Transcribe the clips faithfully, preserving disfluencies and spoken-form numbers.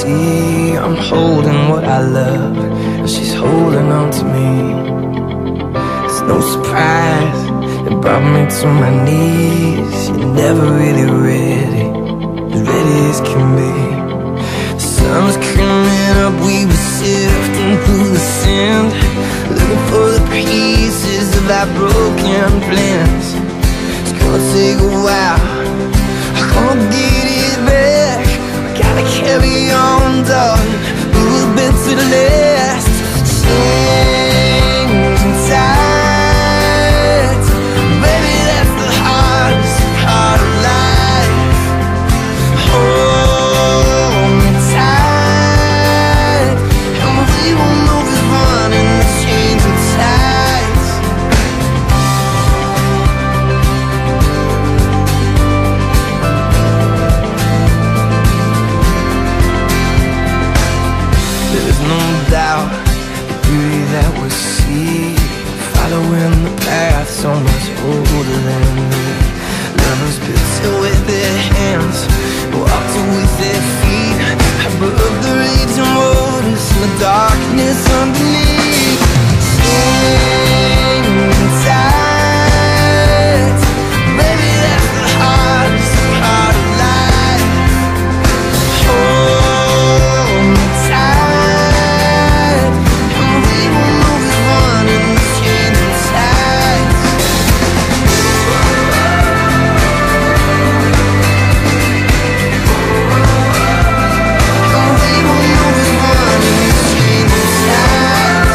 see I'm holding what I love, and she's holding on to me. It's no surprise it brought me to my knees. You're never really ready, as ready as can be. The sun's coming up, we were sifting through the sand, looking for the pieces of our broken plans. It's gonna take a while, I'm gonna get it back. I gotta carry on, darling, a little bit to the last. Changing tides, baby, that's the hardest part of life. Hold me tight, and we will move as one in the changing tides. There's no doubt the beauty that we see, following the path so much older than me. Lovers built it with their hands, walked it with their feet, above the raging waters and the darkness underneath. Changing tides, baby, that's the hardest part of life. Hold me tight, and we will move as one in the changing tides. And we will move as one in the changing tides.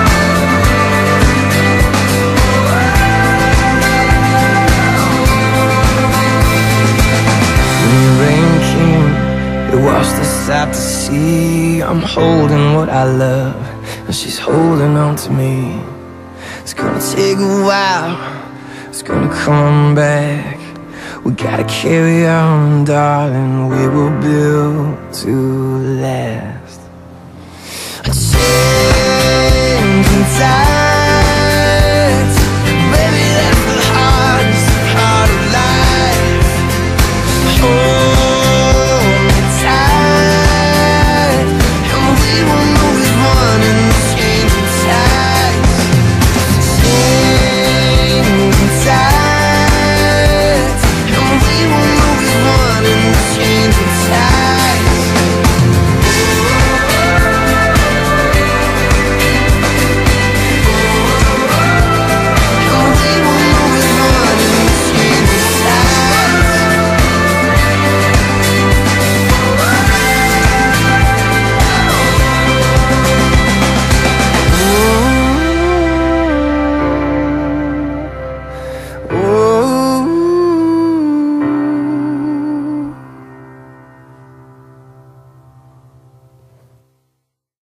When the rain came, it washed us out to sea. I'm holding what I love, and she's holding on to me. It's gonna take a while, it's gonna come back. We gotta carry on, darling, we were built to last.